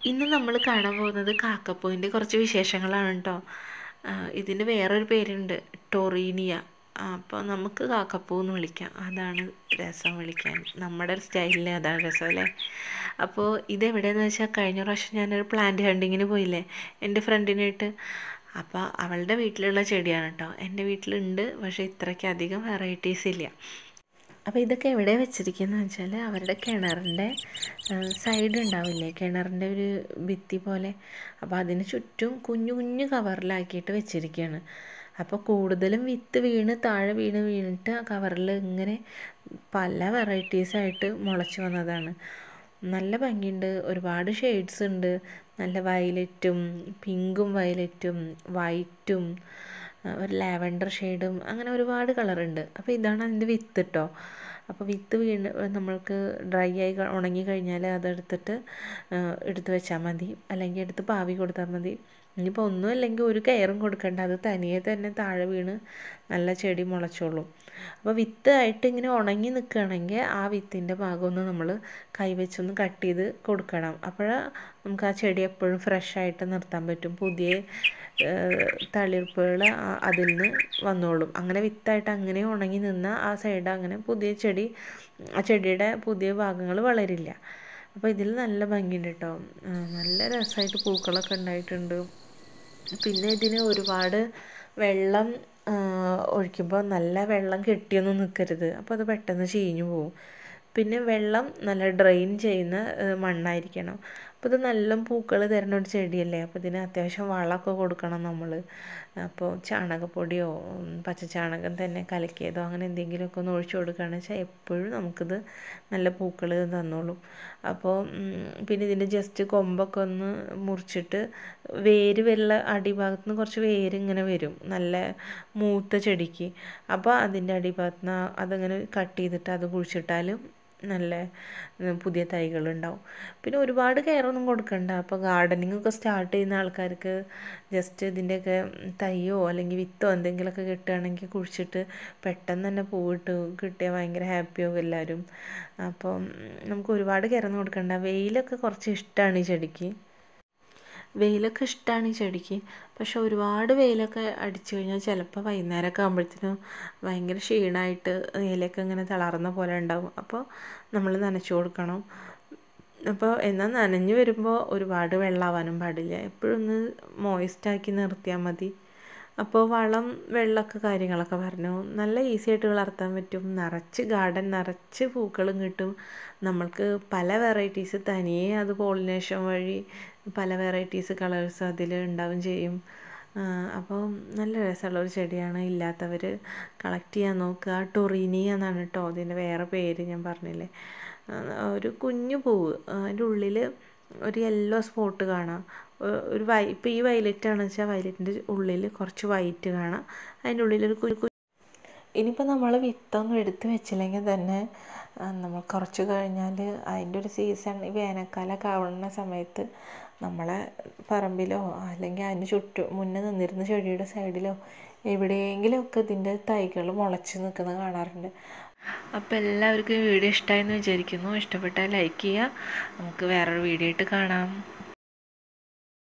ഇന്ന് നമ്മൾ കാണാൻ പോകുന്നത് കാക്കപ്പൂവിൻ്റെ കുറച്ച് വിശേഷങ്ങളാണ് കേട്ടോ. ഇതിന് വേറൊരു പേരുണ്ട്, ടൊറീനിയ. അപ്പോൾ നമുക്ക് കാക്കപ്പൂ എന്ന് വിളിക്കാം, അതാണ് രസം വിളിക്കാൻ. നമ്മുടെ ഒരു സ്റ്റൈലിൽ അതാണ് രസം അല്ലേ. അപ്പോൾ ഇതെവിടെയെന്ന് വെച്ചാൽ, കഴിഞ്ഞ പ്രാവശ്യം ഞാനൊരു പ്ലാന്റ് ഹണ്ടിങ്ങിന് പോയില്ലേ എൻ്റെ ഫ്രണ്ടിനായിട്ട്. അപ്പോൾ അവളുടെ വീട്ടിലുള്ള ചെടിയാണ് കേട്ടോ. എൻ്റെ വീട്ടിലുണ്ട്, പക്ഷേ ഇത്രയ്ക്കധികം വെറൈറ്റീസ് ഇല്ല. അപ്പോൾ ഇതൊക്കെ എവിടെ വെച്ചിരിക്കുന്നത് വെച്ചാൽ, അവരുടെ കിണറിൻ്റെ സൈഡ് ഉണ്ടാവില്ലേ, കിണറിൻ്റെ ഒരു ഭിത്തി പോലെ. അപ്പോൾ അതിന് ചുറ്റും കുഞ്ഞു കുഞ്ഞു കവറിലാക്കിയിട്ട് വെച്ചിരിക്കുകയാണ്. അപ്പോൾ കൂടുതലും വിത്ത് വീണ് താഴെ വീണിട്ട് ആ കവറിൽ ഇങ്ങനെ പല വെറൈറ്റീസായിട്ട് മുളച്ച് വന്നതാണ്. നല്ല ഭംഗിയുണ്ട്, ഒരുപാട് ഷെയ്ഡ്സ് ഉണ്ട്. നല്ല വയലറ്റും പിങ്കും വയലറ്റും വൈറ്റും ഒരു ലാവൻഡർ ഷെയ്ഡും, അങ്ങനെ ഒരുപാട് കളറുണ്ട്. അപ്പോൾ ഇതാണ് അതിൻ്റെ വിത്ത് കേട്ടോ. അപ്പോൾ വിത്ത് നമ്മൾക്ക് ഡ്രൈ ആയി ഉണങ്ങി കഴിഞ്ഞാൽ അതെടുത്തിട്ട് എടുത്ത് വെച്ചാൽ മതി, അല്ലെങ്കിൽ എടുത്ത് പാവി കൊടുത്താൽ മതി. ഇനിയിപ്പോൾ ഒന്നും അല്ലെങ്കിൽ ഒരു കെയറും കൊടുക്കണ്ട, അത് തനിയെ തന്നെ താഴെ വീണ് നല്ല ചെടി മുളച്ചോളും. അപ്പോൾ വിത്ത് ആയിട്ട് ഇങ്ങനെ ഉണങ്ങി നിൽക്കുകയാണെങ്കിൽ ആ വിത്തിൻ്റെ ഭാഗമൊന്ന് നമ്മൾ കൈവച്ചൊന്ന് കട്ട് ചെയ്ത് കൊടുക്കണം. അപ്പോഴാണ് നമുക്ക് ആ ചെടി എപ്പോഴും ഫ്രഷായിട്ട് നിർത്താൻ പറ്റും. പുതിയ തളിർപ്പുകൾ അതിൽ നിന്ന് വന്നോളും. അങ്ങനെ വിത്തായിട്ട് അങ്ങനെ ഉണങ്ങി നിന്നാൽ ആ സൈഡ് അങ്ങനെ പുതിയ ചെടി, ആ ചെടിയുടെ പുതിയ ഭാഗങ്ങൾ വളരില്ല. അപ്പോൾ ഇതിൽ നല്ല ഭംഗിയുണ്ട് കേട്ടോ, നല്ല രസമായിട്ട് പൂക്കളൊക്കെ ഉണ്ടായിട്ടുണ്ട്. പിന്നെ ഇതിന് ഒരുപാട് വെള്ളം ഒഴിക്കുമ്പോൾ നല്ല വെള്ളം കെട്ടിയൊന്നും നിൽക്കരുത്, അപ്പോൾ അത് പെട്ടെന്ന് ചീഞ്ഞു പോകും. പിന്നെ വെള്ളം നല്ല ഡ്രെയിൻ ചെയ്യുന്ന മണ്ണായിരിക്കണം. അപ്പോൾ ഇത് നല്ല പൂക്കൾ തരുന്ന ഒരു ചെടിയല്ലേ, അപ്പോൾ ഇതിന് അത്യാവശ്യം വളമൊക്കെ കൊടുക്കണം നമ്മൾ. അപ്പോൾ ചാണകപ്പൊടിയോ പച്ചച്ചാണകം തന്നെ കലക്കിയതോ അങ്ങനെ എന്തെങ്കിലുമൊക്കെ ഒന്ന് ഒഴിച്ചു കൊടുക്കുകയാണെന്ന് വെച്ചാൽ എപ്പോഴും നമുക്കിത് നല്ല പൂക്കൾ തന്നോളും. അപ്പോൾ പിന്നെ ഇതിൻ്റെ ജസ്റ്റ് കൊമ്പൊക്കെ ഒന്ന് മുറിച്ചിട്ട് വേര് വല്ല അടിഭാഗത്ത് നിന്ന് കുറച്ച് വേര് ഇങ്ങനെ വരും, നല്ല മൂത്ത ചെടിക്ക്. അപ്പോൾ അതിൻ്റെ അടിഭാഗത്ത് നിന്ന് അതങ്ങനെ കട്ട് ചെയ്തിട്ട് അത് കുഴിച്ചിട്ടാലും നല്ല പുതിയ തൈകളുണ്ടാവും. പിന്നെ ഒരുപാട് കെയറൊന്നും കൊടുക്കണ്ട. അപ്പോൾ ഗാർഡനിങ് ഒക്കെ സ്റ്റാർട്ട് ചെയ്യുന്ന ആൾക്കാർക്ക് ജസ്റ്റ് ഇതിൻ്റെയൊക്കെ തൈയോ അല്ലെങ്കിൽ വിത്തോ എന്തെങ്കിലുമൊക്കെ കിട്ടുകയാണെങ്കിൽ കുഴിച്ചിട്ട് പെട്ടെന്ന് തന്നെ പൂവിട്ട് കിട്ടിയാൽ ഭയങ്കര ഹാപ്പിയാവും എല്ലാവരും. അപ്പം നമുക്ക് ഒരുപാട് കെയറൊന്നും കൊടുക്കണ്ട. വെയിലൊക്കെ കുറച്ച് ഇഷ്ടമാണ് ഈ ചെടിക്ക്, വെയിലൊക്കെ ഇഷ്ടമാണ് ഈ ചെടിക്ക്. പക്ഷെ ഒരുപാട് വെയിലൊക്കെ അടിച്ചു കഴിഞ്ഞാൽ ചിലപ്പോൾ വൈകുന്നേരമൊക്കെ ആകുമ്പോഴത്തേനും ഭയങ്കര ക്ഷീണമായിട്ട് ഇലയൊക്കെ ഇങ്ങനെ തളർന്ന പോലെ ഉണ്ടാവും. അപ്പോൾ നമ്മൾ നനച്ചു കൊടുക്കണം. അപ്പോൾ എന്നാൽ നനഞ്ഞു വരുമ്പോൾ ഒരുപാട് വെള്ളമാവാനും പാടില്ല, എപ്പോഴും ഒന്ന് മോയിസ്റ്റാക്കി നിർത്തിയാൽ മതി. അപ്പോൾ വളം വെള്ളമൊക്കെ കാര്യങ്ങളൊക്കെ പറഞ്ഞു നല്ല ഈസി ആയിട്ട് വളർത്താൻ പറ്റും. ഗാർഡൻ നിറച്ച് പൂക്കളും കിട്ടും. നമ്മൾക്ക് പല വെറൈറ്റീസ് തനിയെ അത് പോളിനേഷൻ വഴി പല വെറൈറ്റീസ് കളേഴ്സ് അതിൽ ഉണ്ടാവും ചെയ്യും. അപ്പോൾ നല്ല രസമുള്ളൊരു ചെടിയാണ്. ഇല്ലാത്തവർ കളക്ട് ചെയ്യാൻ നോക്കുക. ടൊറീനിയ എന്നാണ് കേട്ടോ അതിൻ്റെ വേറെ പേര്, ഞാൻ പറഞ്ഞില്ലേ. ഒരു കുഞ്ഞു പൂവ്, അതിൻ്റെ ഉള്ളിൽ ഒരു യെല്ലോ സ്പോട്ട് കാണാം. ഒരു ഇപ്പോൾ ഈ വയലറ്റ് ആണെന്ന് വെച്ചാൽ വയലറ്റിൻ്റെ ഉള്ളിൽ കുറച്ച് വൈറ്റ് കാണാം, അതിൻ്റെ ഉള്ളിലൊരു ഇനിയിപ്പോൾ നമ്മൾ വിത്തൊന്നും എടുത്ത് വെച്ചില്ലെങ്കിൽ തന്നെ നമ്മൾ കുറച്ച് കഴിഞ്ഞാൽ അതിൻ്റെ ഒരു സീസൺ, ഈ വേനൽക്കാലമൊക്കെ ആവുന്ന സമയത്ത് നമ്മളെ പറമ്പിലോ അല്ലെങ്കിൽ അതിന് ചുറ്റും മുന്നേ നിന്നിരുന്ന ചെടിയുടെ സൈഡിലോ എവിടെയെങ്കിലുമൊക്കെ ഇതിൻ്റെ തൈകൾ മുളച്ച് നിൽക്കുന്നത് കാണാറുണ്ട്. അപ്പോൾ എല്ലാവർക്കും ഈ വീഡിയോ ഇഷ്ടമായെന്ന് വിചാരിക്കുന്നു. ഇഷ്ടപ്പെട്ടാൽ ലൈക്ക് ചെയ്യുക. നമുക്ക് വേറൊരു വീഡിയോ ആയിട്ട് കാണാം.